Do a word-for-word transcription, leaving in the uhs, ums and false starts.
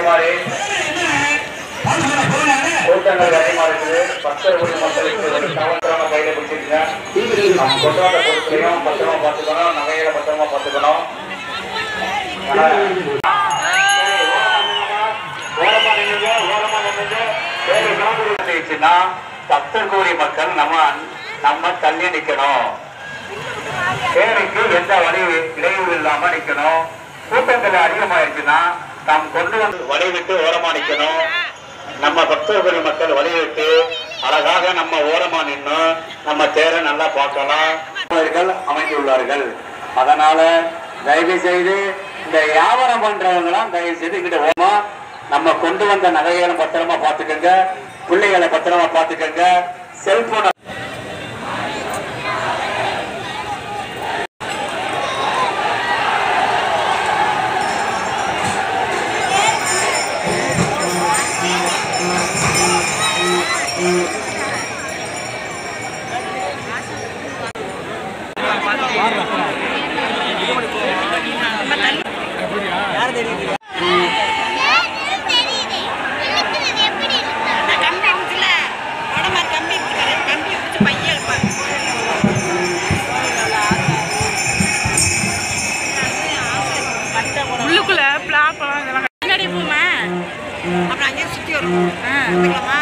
மாதிரி கூட்டங்கள் அதிகமா இருக்குது. பக்தர் கூடிய மக்களுக்கு தவறான கையில பிடிச்சிருங்க. நம்ம கொண்டு வந்த பொருட்களையும் பத்திரமா பார்த்துக்கணும், நகைகளை பத்திரமா பார்த்துக்கணும். ஓரமா நின்னுங்க, ஓரமா நின்னுங்க. வேறு இருந்துச்சுன்னா பக்தர் கூடிய மக்கள் நம்ம நம்ம தள்ளி நிக்கணும். தேருக்கு எந்த வழி இடையூறு இல்லாம நிக்கணும். கூட்டங்கள் அதிகமாயிருச்சுன்னா நாம் கொண்டு வந்து வழி விட்டு ஓரமா நிக்கணும். நம்ம பக்தர்குடி மக்கள் வழி விட்டு அழகாக நம்ம ஓரமா நின்று நம்ம தேரை நல்லா பார்க்கலாம் அமைந்துள்ளார்கள். அதனால தயவு செய்து இந்த வியாபாரம் பண்றவங்களாம் தயவு செய்து இங்கிட்ட ஓரமா நம்ம கொண்டு வந்த நகைகளை பத்திரமா பார்த்துக்கங்க, பிள்ளைகளை பத்திரமா பார்த்துக்கங்க. செல்போன் உள்ளுக்குள்ள பிளாப்பெல்லாம் இதெல்லாம் பின்னாடி போமா அப்புறம் அங்கேயே சுற்றி வரும்.